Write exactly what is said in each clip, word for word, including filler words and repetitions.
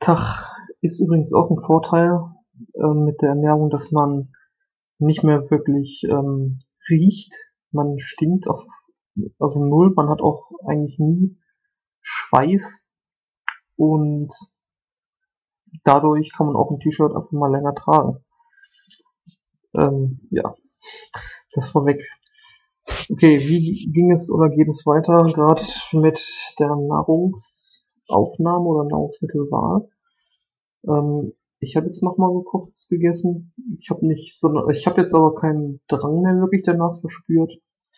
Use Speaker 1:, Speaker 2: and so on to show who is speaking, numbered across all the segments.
Speaker 1: Tag ist übrigens auch ein Vorteil äh, mit der Ernährung, dass man nicht mehr wirklich ähm, riecht. Man stinkt auf also null. Man hat auch eigentlich nie Schweiß und dadurch kann man auch ein T-Shirt einfach mal länger tragen. Ähm, ja, das vorweg. Okay, wie ging es oder geht es weiter gerade mit der Nahrungsaufnahme oder Nahrungsmittelwahl? Ähm, ich habe jetzt nochmal gekochtes gegessen. Ich habe nicht, sondern ich habe jetzt aber keinen Drang mehr wirklich danach verspürt.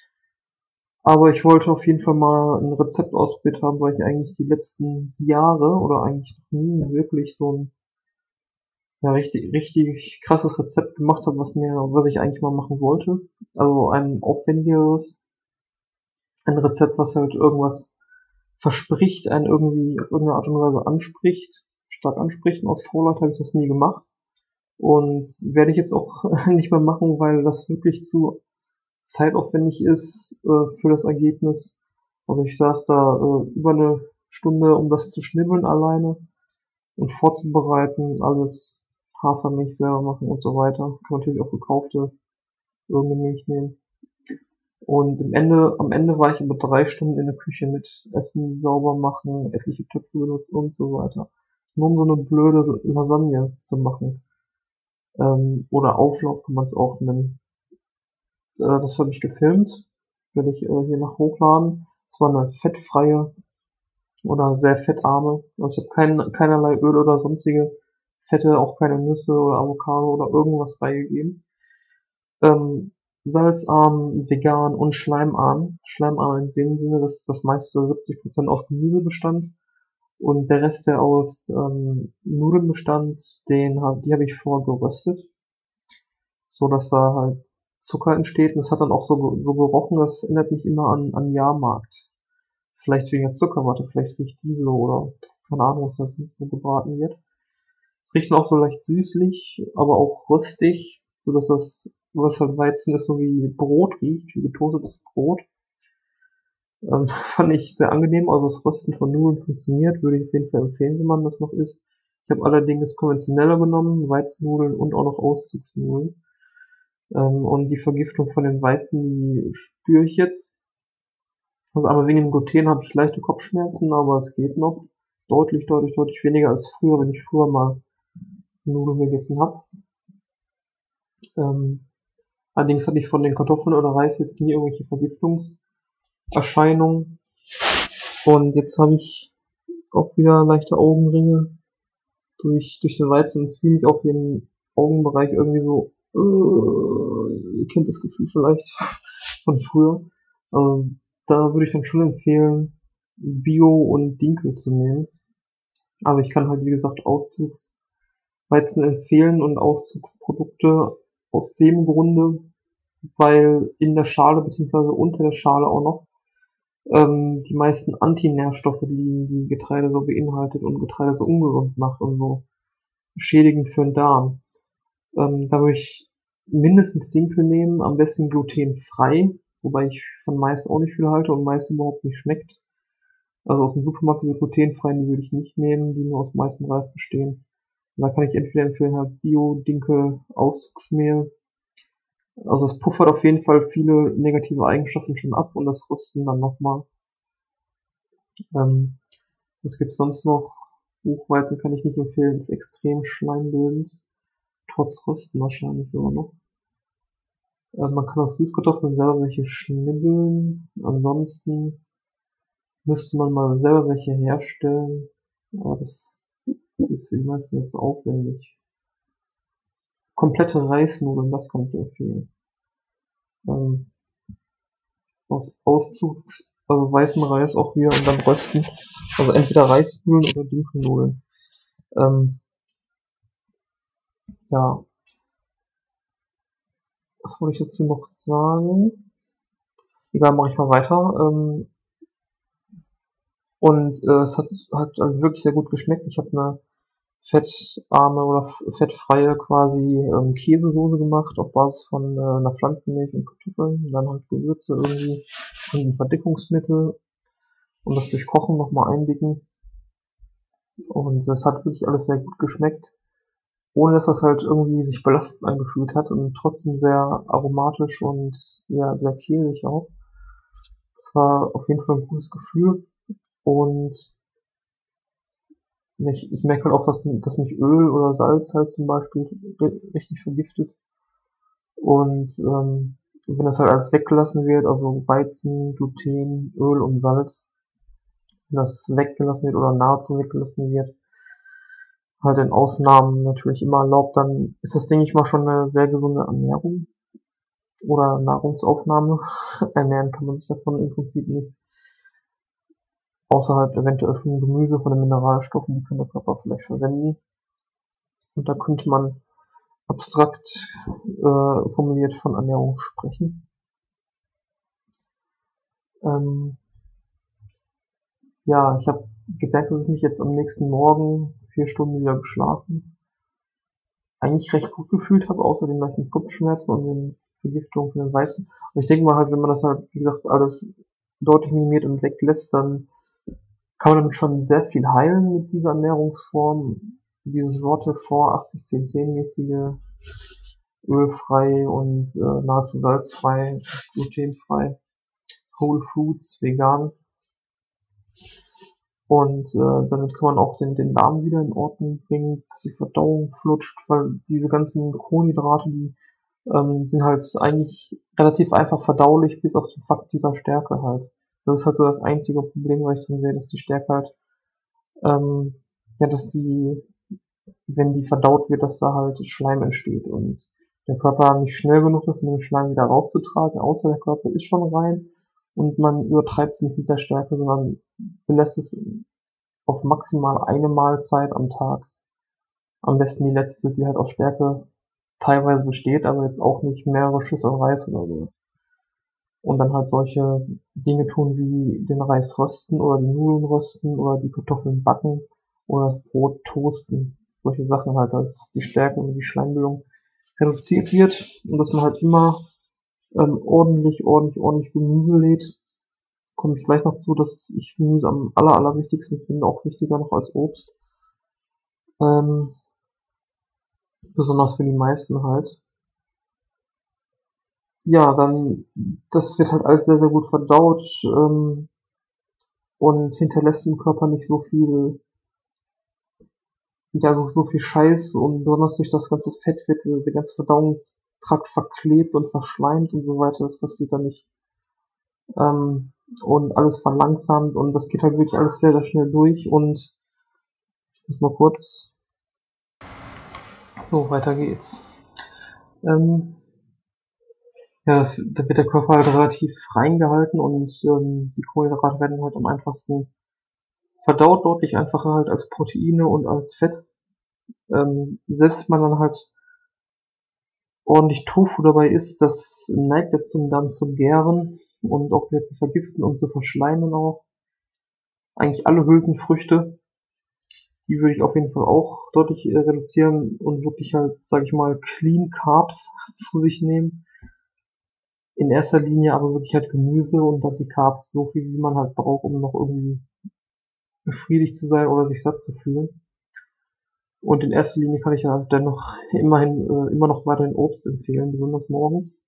Speaker 1: Aber ich wollte auf jeden Fall mal ein Rezept ausprobiert haben, weil ich eigentlich die letzten Jahre oder eigentlich noch nie wirklich so ein ja, richtig, richtig krasses Rezept gemacht habe, was mir, was ich eigentlich mal machen wollte. Also ein aufwendigeres, ein Rezept, was halt irgendwas verspricht, einen irgendwie auf irgendeine Art und Weise anspricht, stark anspricht. Und aus Faulheit habe ich das nie gemacht. Und werde ich jetzt auch nicht mehr machen, weil das wirklich zu zeitaufwendig ist äh, für das Ergebnis. Also ich saß da äh, über eine Stunde, um das zu schnibbeln alleine und vorzubereiten, alles Hafermilch selber machen und so weiter. Kann man natürlich auch gekaufte irgendeine Milch nehmen. Und am Ende, am Ende war ich über drei Stunden in der Küche mit Essen sauber machen, etliche Töpfe benutzen und so weiter. Nur um so eine blöde Lasagne zu machen. Ähm, oder Auflauf kann man es auch nennen. Äh, das habe ich gefilmt. Werde ich äh, hier noch hochladen. Es war eine fettfreie oder sehr fettarme. Also ich habe kein, keinerlei Öl oder sonstige Fette, auch keine Nüsse oder Avocado oder irgendwas beigegeben. Ähm, salzarm, vegan und schleimarm. Schleimarm in dem Sinne, dass das meiste siebzig Prozent aus Gemüse bestand und der Rest, der aus ähm, Nudeln bestand, den hab, die habe ich vorgeröstet, so dass da halt Zucker entsteht. Und es hat dann auch so, so gerochen, das erinnert mich immer an, an Jahrmarkt. Vielleicht wegen der Zuckerwatte, vielleicht riecht die so oder keine Ahnung, was da so gebraten wird. Es riecht auch so leicht süßlich, aber auch röstig, so dass das, was halt Weizen ist, so wie Brot riecht, wie getoastetes Brot. Ähm, fand ich sehr angenehm, also das Rösten von Nudeln funktioniert, würde ich auf jeden Fall empfehlen, wenn man das noch isst. Ich habe allerdings konventioneller genommen, Weizennudeln und auch noch Auszugsnudeln. Ähm, und die Vergiftung von den Weißen, die spüre ich jetzt. Also einmal wegen dem Gluten habe ich leichte Kopfschmerzen, aber es geht noch. Deutlich, deutlich, deutlich weniger als früher, wenn ich früher mal Nudeln gegessen habe. Ähm, allerdings hatte ich von den Kartoffeln oder Reis jetzt nie irgendwelche Vergiftungserscheinungen. Und jetzt habe ich auch wieder leichte Augenringe durch, durch den Weizen und fühle mich auch hier im Augenbereich irgendwie so, äh, ihr kennt das Gefühl vielleicht von früher. Ähm, da würde ich dann schon empfehlen, Bio und Dinkel zu nehmen. Aber ich kann halt, wie gesagt, Auszugsweizen empfehlen und Auszugsprodukte aus dem Grunde, weil in der Schale beziehungsweise unter der Schale auch noch ähm, die meisten Antinährstoffe liegen, die Getreide so beinhaltet und Getreide so ungesund macht und so schädigend für den Darm. Ähm, da würde ich mindestens Dinkel nehmen, am besten glutenfrei, wobei ich von Mais auch nicht viel halte und Mais überhaupt nicht schmeckt. Also aus dem Supermarkt diese glutenfreien, die würde ich nicht nehmen, die nur aus Mais und Reis bestehen. Und da kann ich entweder empfehlen halt Bio, Dinkel, Auszugsmehl. Also es puffert auf jeden Fall viele negative Eigenschaften schon ab und das Rösten dann nochmal. Ähm, was gibt's sonst noch? Buchweizen kann ich nicht empfehlen, ist extrem schleimbildend. Trotz Rösten wahrscheinlich sogar noch. Äh, man kann aus Süßkartoffeln selber welche schnibbeln. Ansonsten müsste man mal selber welche herstellen. Aber das ist für die meisten jetzt aufwendig. Komplette Reisnudeln, das kann ich empfehlen. Ähm, aus Auszugs, also weißem Reis auch wieder und dann rösten. Also entweder Reisnudeln oder Dinkelnudeln. Ähm, ja. Was wollte ich dazu noch sagen? Egal, mache ich mal weiter. Ähm, und äh, es hat, hat wirklich sehr gut geschmeckt. Ich habe eine fettarme oder fettfreie quasi ähm, Käsesoße gemacht auf Basis von äh, einer Pflanzenmilch und Kartoffeln. Und dann halt Gewürze irgendwie und ein Verdickungsmittel und das durch Kochen nochmal eindicken. Und das hat wirklich alles sehr gut geschmeckt, ohne dass das halt irgendwie sich belastend angefühlt hat und trotzdem sehr aromatisch und ja, sehr kehlig auch. Das war auf jeden Fall ein gutes Gefühl und ich, ich merke halt auch, dass, dass mich Öl oder Salz halt zum Beispiel richtig vergiftet. Und ähm, wenn das halt alles weggelassen wird, also Weizen, Gluten, Öl und Salz, wenn das weggelassen wird oder nahezu weggelassen wird, halt in Ausnahmen natürlich immer erlaubt, dann ist das, denke ich mal, schon eine sehr gesunde Ernährung oder Nahrungsaufnahme. Ernähren kann man sich davon im Prinzip nicht. Außer halt eventuell von Gemüse, von den Mineralstoffen, die kann der Körper vielleicht verwenden. Und da könnte man abstrakt äh, formuliert von Ernährung sprechen. Ähm, ja, ich habe gemerkt, dass ich mich jetzt am nächsten Morgen vier Stunden wieder geschlafen, eigentlich recht gut gefühlt habe, außer den leichten Kopfschmerzen und den Vergiftungen von den Weißen. Und ich denke mal halt, wenn man das halt, wie gesagt, alles deutlich minimiert und weglässt, dann kann man dann schon sehr viel heilen mit dieser Ernährungsform. Dieses Waterfall achtzig zehn zehn mäßige, ölfrei und äh, nahezu salzfrei, glutenfrei, Whole Foods, vegan. Und äh, damit kann man auch den, den Darm wieder in Ordnung bringen, dass die Verdauung flutscht, weil diese ganzen Kohlenhydrate, die ähm, sind halt eigentlich relativ einfach verdaulich, bis auf den Fakt dieser Stärke halt. Das ist halt so das einzige Problem, weil ich dann sehe, dass die Stärke halt, ähm, ja, dass die, wenn die verdaut wird, dass da halt Schleim entsteht und der Körper nicht schnell genug ist, um den Schleim wieder rauszutragen, außer der Körper ist schon rein und man übertreibt es nicht mit der Stärke, sondern belässt es auf maximal eine Mahlzeit am Tag. Am besten die letzte, die halt aus Stärke teilweise besteht, aber jetzt auch nicht mehrere Schüssel Reis oder sowas. Und dann halt solche Dinge tun wie den Reis rösten oder die Nudeln rösten oder die Kartoffeln backen oder das Brot toasten. Solche Sachen halt, dass die Stärke und die Schleimbildung reduziert wird und dass man halt immer ähm, ordentlich, ordentlich, ordentlich Gemüse lädt. Komme ich gleich noch zu, dass ich Gemüse am aller, allerwichtigsten finde, auch wichtiger noch als Obst. Ähm, besonders für die meisten halt. Ja, dann, das wird halt alles sehr, sehr gut verdaut ähm, und hinterlässt im Körper nicht so viel, ja, so, so viel Scheiß und besonders durch das ganze Fett wird äh, der ganze Verdauungstrakt verklebt und verschleimt und so weiter. Das passiert dann nicht. Ähm, und alles verlangsamt und das geht halt wirklich alles sehr, sehr schnell durch und ich muss mal kurz. So, weiter geht's. Ähm, ja, das, da wird der Körper halt relativ rein gehalten und ähm, die Kohlenhydrate werden halt am einfachsten verdaut, deutlich einfacher halt als Proteine und als Fett. Ähm, selbst wenn man dann halt ordentlich Tofu dabei isst, das neigt dazu dann zu gären und auch wieder zu vergiften und zu verschleimen auch. Eigentlich alle Hülsenfrüchte, die würde ich auf jeden Fall auch deutlich äh, reduzieren und wirklich halt, sage ich mal, Clean Carbs zu sich nehmen. In erster Linie aber wirklich halt Gemüse und dann die Carbs so viel, wie man halt braucht, um noch irgendwie befriedigt zu sein oder sich satt zu fühlen. Und in erster Linie kann ich ja dennoch immerhin äh, immer noch weiterhin Obst empfehlen, besonders morgens.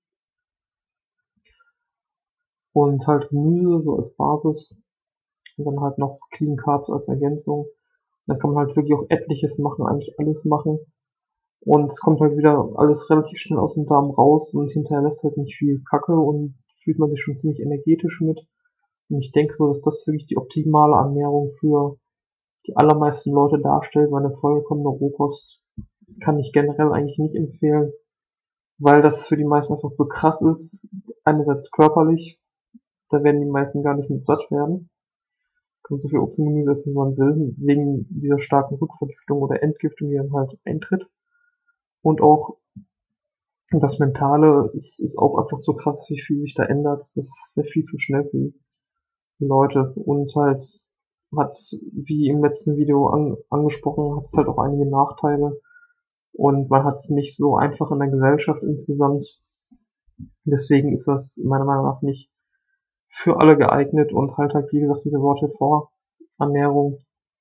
Speaker 1: Und halt Gemüse so als Basis und dann halt noch Clean Carbs als Ergänzung. Dann kann man halt wirklich auch etliches machen, eigentlich alles machen. Und es kommt halt wieder alles relativ schnell aus dem Darm raus und hinterlässt halt nicht viel Kacke und fühlt man sich schon ziemlich energetisch mit. Und ich denke so, dass das wirklich die optimale Ernährung für die allermeisten Leute darstellt, weil eine vollkommene Rohkost kann ich generell eigentlich nicht empfehlen, weil das für die meisten einfach zu krass ist. Einerseits körperlich, da werden die meisten gar nicht mit satt werden. Kann so viel Obst und Gemüse essen, wie man will, wegen dieser starken Rückvergiftung oder Entgiftung, die dann halt eintritt. Und auch das Mentale ist, ist auch einfach so krass, wie viel sich da ändert. Das wäre viel zu schnell für die Leute. Und halt hat, wie im letzten Video an, angesprochen, hat es halt auch einige Nachteile. Und man hat es nicht so einfach in der Gesellschaft insgesamt. Deswegen ist das meiner Meinung nach nicht für alle geeignet und halt halt, wie gesagt, diese Waterfall Ernährung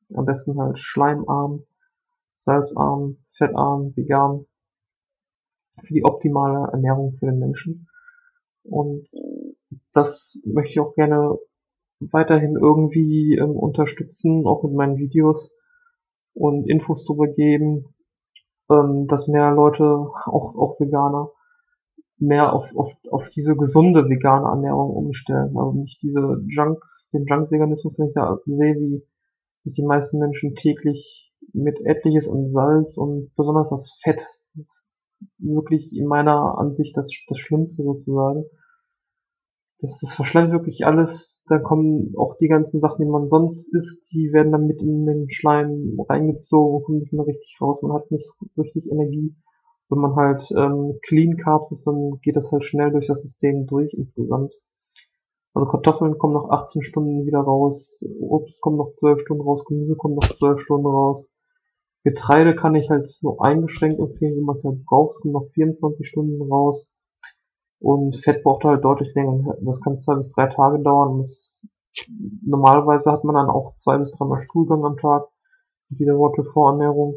Speaker 1: Am besten halt schleimarm, salzarm, fettarm, vegan. Für die optimale Ernährung für den Menschen. Und das möchte ich auch gerne weiterhin irgendwie ähm, unterstützen, auch mit meinen Videos und Infos darüber geben, ähm, dass mehr Leute, auch, auch Veganer, mehr auf, auf, auf diese gesunde vegane Ernährung umstellen. Also nicht diese Junk, den Junk-Veganismus, den ich da sehe, wie dass die meisten Menschen täglich mit etliches an Salz und besonders das Fett, das ist wirklich in meiner Ansicht das, das Schlimmste sozusagen. Das, das verschlemmt wirklich alles. Da kommen auch die ganzen Sachen, die man sonst isst, die werden dann mit in den Schleim reingezogen und kommen nicht mehr richtig raus. Man hat nicht so richtig Energie. Wenn man halt ähm, Clean Carbs ist, dann geht das halt schnell durch das System durch insgesamt. Also Kartoffeln kommen nach achtzehn Stunden wieder raus, Obst kommt noch zwölf Stunden raus, Gemüse kommt noch zwölf Stunden raus. Getreide kann ich halt nur eingeschränkt empfehlen, wenn man es halt braucht, kommt noch vierundzwanzig Stunden raus. Und Fett braucht halt deutlich länger. Das kann zwei bis drei Tage dauern. Das, normalerweise hat man dann auch zwei bis dreimal Stuhlgang am Tag mit dieser Waterfall-Ernährung.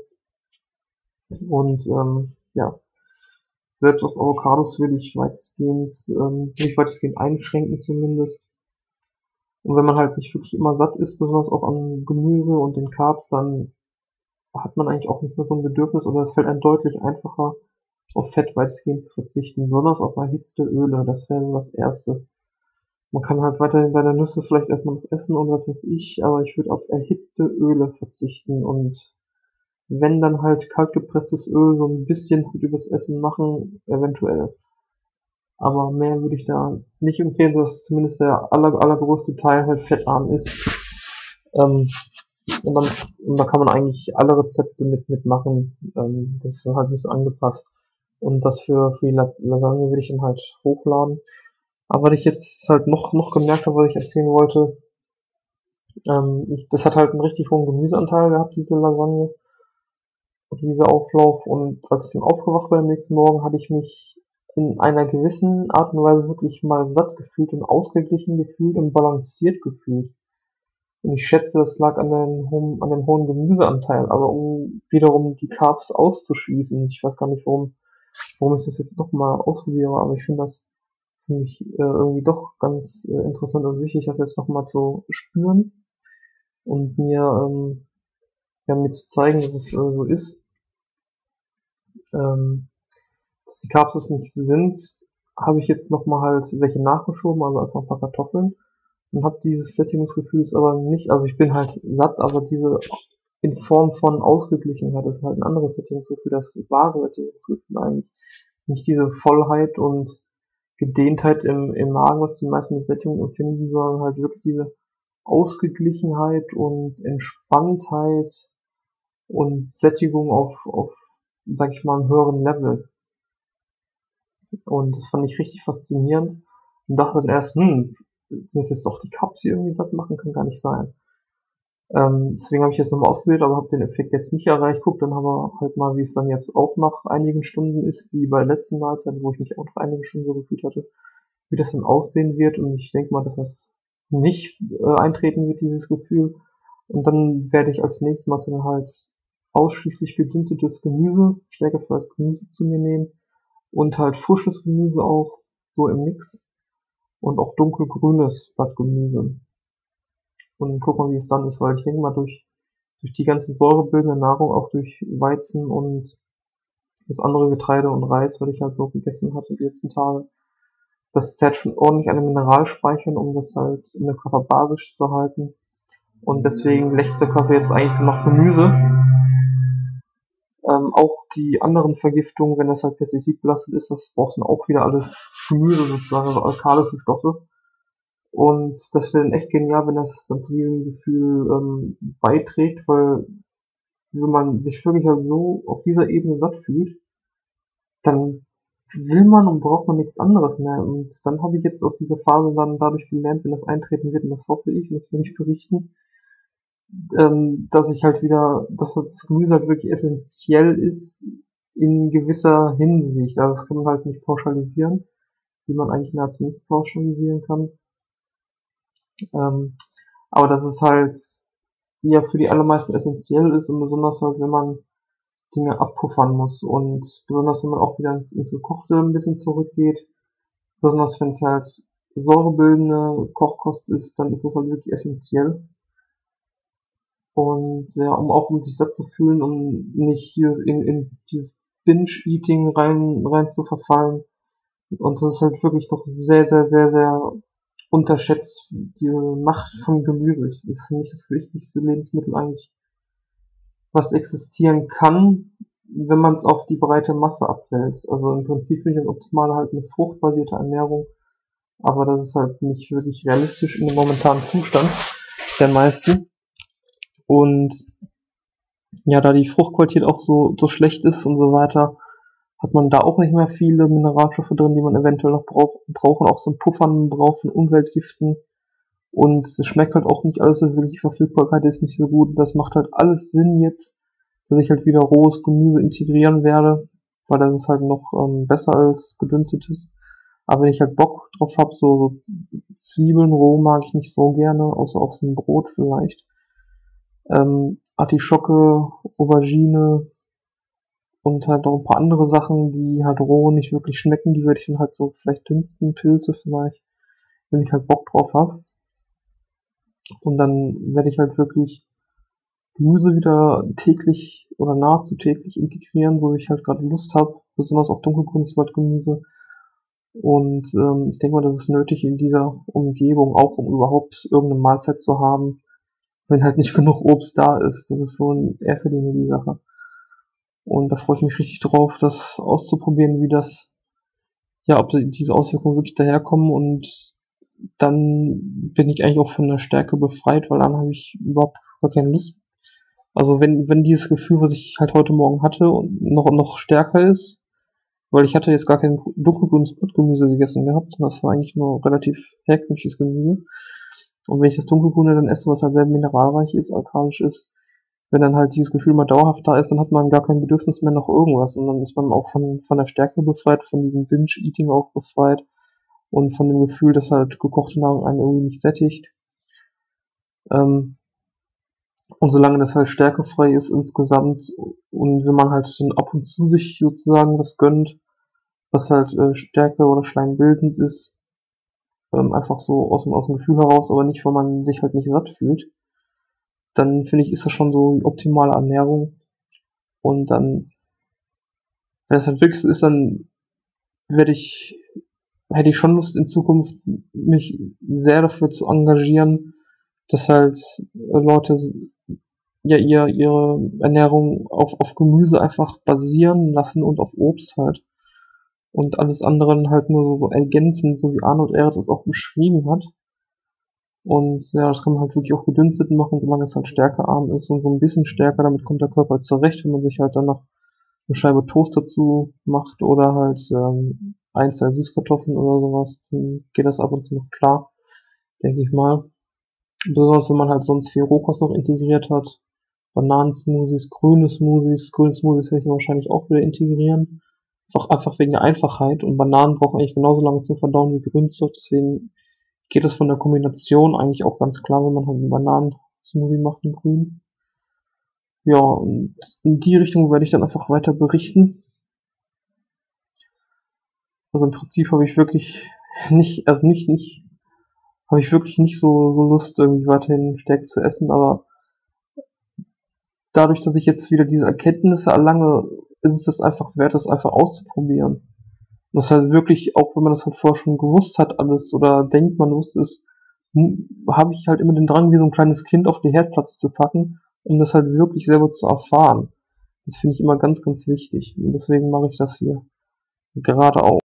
Speaker 1: Und ähm, ja, selbst auf Avocados würde ich weitestgehend, ähm, nicht weitestgehend einschränken zumindest. Und wenn man halt sich wirklich immer satt isst, besonders auch an Gemüse und den Carbs, dann hat man eigentlich auch nicht mehr so ein Bedürfnis, oder es fällt einem deutlich einfacher, auf Fett weitestgehend zu verzichten, besonders auf erhitzte Öle, das wäre so das Erste. Man kann halt weiterhin seine Nüsse vielleicht erstmal noch essen und was weiß ich, aber ich würde auf erhitzte Öle verzichten und wenn dann halt kaltgepresstes Öl so ein bisschen halt übers Essen machen, eventuell. Aber mehr würde ich da nicht empfehlen, dass zumindest der aller, allergrößte Teil halt fettarm ist. Ähm, und, dann, und da kann man eigentlich alle Rezepte mit mitmachen. Ähm, das ist halt ein bisschen angepasst. Und das für, für die Lasagne würde ich dann halt hochladen. Aber was ich jetzt halt noch, noch gemerkt habe, was ich erzählen wollte, ähm, ich, das hat halt einen richtig hohen Gemüseanteil gehabt, diese Lasagne. Oder dieser Auflauf. Und als ich dann aufgewacht bin am nächsten Morgen, hatte ich mich in einer gewissen Art und Weise wirklich mal satt gefühlt und ausgeglichen gefühlt und balanciert gefühlt. Und ich schätze, das lag an, den hohen, an dem hohen Gemüseanteil. Aber um wiederum die Carbs auszuschließen, ich weiß gar nicht, warum, warum ich das jetzt noch mal ausprobiere, aber ich finde das für mich äh, irgendwie doch ganz äh, interessant und wichtig, das jetzt noch mal zu spüren und mir, ähm, ja, mir zu zeigen, dass es äh, so ist. Ähm, dass die Carbs es nicht sind, habe ich jetzt noch mal halt welche nachgeschoben, also einfach ein paar Kartoffeln. Und habe dieses Sättigungsgefühl aber nicht, also ich bin halt satt, aber diese in Form von Ausgeglichenheit ist halt ein anderes Sättigungsgefühl, das wahre Sättigungsgefühl eigentlich. Nicht diese Vollheit und Gedehntheit im, im Magen, was die meisten mit Sättigung empfinden, sondern halt wirklich diese Ausgeglichenheit und Entspanntheit und Sättigung auf, auf, sag ich mal, einem höheren Level. Und das fand ich richtig faszinierend und dachte dann erst, hm, sind es jetzt doch die Carbs, die irgendwie satt machen, kann gar nicht sein. Ähm, deswegen habe ich jetzt nochmal ausprobiert, aber habe den Effekt jetzt nicht erreicht. Guck dann aber halt mal, wie es dann jetzt auch nach einigen Stunden ist, wie bei der letzten Mahlzeit, wo ich mich auch nach einigen Stunden so gefühlt hatte, wie das dann aussehen wird. Und ich denke mal, dass das nicht äh, eintreten wird, dieses Gefühl. Und dann werde ich als nächstes Mal dann halt ausschließlich gedünstetes Gemüse, stärkefreies Gemüse zu mir nehmen und halt frisches Gemüse auch, so im Mix. Und auch dunkelgrünes Blattgemüse. Und gucken mal, wie es dann ist, weil ich denke mal, durch, durch die ganze säurebildende Nahrung, auch durch Weizen und das andere Getreide und Reis, was ich halt so gegessen hatte die letzten Tage, das zerrt schon ordentlich an den Mineralspeichern, um das halt, um den Körper basisch zu halten. Und deswegen lächzt der Körper jetzt eigentlich so nach Gemüse. Ähm, auch die anderen Vergiftungen, wenn das halt pestizidbelastet ist, das braucht dann auch wieder alles Gemüse sozusagen, also alkalische Stoffe. Und das wäre dann echt genial, wenn das dann zu diesem Gefühl ähm, beiträgt, weil wenn man sich wirklich halt so auf dieser Ebene satt fühlt, dann will man und braucht man nichts anderes mehr. Und dann habe ich jetzt aus dieser Phase dann dadurch gelernt, wenn das eintreten wird, und das hoffe ich, und das will ich berichten, ähm, dass ich halt wieder, dass das Gemüse halt wirklich essentiell ist in gewisser Hinsicht. Also das kann man halt nicht pauschalisieren, wie man eigentlich nahezu nicht pauschalisieren kann. Ähm, aber das ist halt ja für die allermeisten essentiell ist und besonders halt, wenn man Dinge abpuffern muss und besonders wenn man auch wieder ins Gekochte ein bisschen zurückgeht, besonders wenn es halt säurebildende Kochkost ist, dann ist das halt wirklich essentiell. Und ja, um auch um sich satt zu fühlen, um nicht dieses in, in dieses Binge-Eating rein, rein zu verfallen. Und das ist halt wirklich noch sehr, sehr, sehr, sehr unterschätzt, diese Macht von Gemüse. Das ist für mich das wichtigste Lebensmittel eigentlich, was existieren kann, wenn man es auf die breite Masse abwälzt. Also im Prinzip finde ich das Optimale halt eine fruchtbasierte Ernährung, aber das ist halt nicht wirklich realistisch in dem momentanen Zustand der meisten. Und ja, da die Fruchtqualität auch so, so schlecht ist und so weiter, hat man da auch nicht mehr viele Mineralstoffe drin, die man eventuell noch braucht, brauchen, auch so ein Puffern braucht von Umweltgiften. Und es schmeckt halt auch nicht alles so wirklich, die Verfügbarkeit ist nicht so gut. Das macht halt alles Sinn jetzt, dass ich halt wieder rohes Gemüse integrieren werde, weil das ist halt noch ähm, besser als gedünstetes. Aber wenn ich halt Bock drauf hab, so, so Zwiebeln roh mag ich nicht so gerne, außer auf so ein Brot vielleicht. Ähm, Artischocke, Aubergine und halt noch ein paar andere Sachen, die halt roh nicht wirklich schmecken, die würde ich dann halt so vielleicht dünsten, Pilze vielleicht, wenn ich halt Bock drauf hab. Und dann werde ich halt wirklich Gemüse wieder täglich oder nahezu täglich integrieren, so wie ich halt gerade Lust habe, besonders auch dunkelgrünes Blattgemüse. Und ähm, ich denke mal, das ist nötig in dieser Umgebung, auch um überhaupt irgendeine Mahlzeit zu haben, wenn halt nicht genug Obst da ist. Das ist so in erster Linie die Sache. Und da freue ich mich richtig drauf, das auszuprobieren, wie das, ja, ob diese Auswirkungen wirklich daherkommen, und dann bin ich eigentlich auch von der Stärke befreit, weil dann habe ich überhaupt gar keine Lust. Also wenn, wenn dieses Gefühl, was ich halt heute Morgen hatte, noch, noch stärker ist, weil ich hatte jetzt gar kein dunkelgrünes Blattgemüse gegessen gehabt, das war eigentlich nur relativ herkömmliches Gemüse. Und wenn ich das dunkelgrüne dann esse, was halt sehr mineralreich ist, alkalisch ist, wenn dann halt dieses Gefühl mal dauerhaft da ist, dann hat man gar kein Bedürfnis mehr nach irgendwas, und dann ist man auch von, von der Stärke befreit, von diesem Binge-Eating auch befreit und von dem Gefühl, dass halt gekochte Nahrung einen irgendwie nicht sättigt. Ähm, und solange das halt stärkefrei ist insgesamt und wenn man halt dann ab und zu sich sozusagen was gönnt, was halt äh, Stärke oder schleimbildend ist, ähm, einfach so aus dem, aus dem Gefühl heraus, aber nicht, weil man sich halt nicht satt fühlt, dann finde ich, ist das schon so die optimale Ernährung. Und dann, wenn es halt wirklich so ist, dann werde ich, hätte ich schon Lust in Zukunft, mich sehr dafür zu engagieren, dass halt Leute ja ihr, ihre Ernährung auf, auf Gemüse einfach basieren lassen und auf Obst halt. Und alles andere halt nur so, so ergänzend, so wie Arnold Ehret es auch beschrieben hat. Und ja, das kann man halt wirklich auch gedünstet machen, solange es halt stärkearm ist und so ein bisschen stärker, damit kommt der Körper halt zurecht, wenn man sich halt dann noch eine Scheibe Toast dazu macht oder halt ähm, ein, zwei Süßkartoffeln oder sowas, dann geht das ab und zu noch klar, denke ich mal. Besonders wenn man halt sonst viel Rohkost noch integriert hat. Bananensmoothies, grüne Smoothies, grüne Smoothies werde ich wahrscheinlich auch wieder integrieren. Einfach, einfach wegen der Einfachheit, und Bananen brauchen eigentlich genauso lange zum Verdauen wie Grünzeug, deswegen geht es von der Kombination eigentlich auch ganz klar, wenn man halt einen Bananen-Smoothie macht, einen grünen. Ja, und in die Richtung werde ich dann einfach weiter berichten. Also im Prinzip habe ich wirklich nicht, also nicht, nicht, habe ich wirklich nicht so, so Lust, irgendwie weiterhin Stärke zu essen, aber dadurch, dass ich jetzt wieder diese Erkenntnisse erlange, ist es das einfach wert, das einfach auszuprobieren. Und das halt wirklich, auch wenn man das halt vorher schon gewusst hat alles oder denkt, man wusste es, habe ich halt immer den Drang, wie so ein kleines Kind auf die Herdplatte zu packen, um das halt wirklich selber zu erfahren. Das finde ich immer ganz, ganz wichtig. Und deswegen mache ich das hier gerade auch.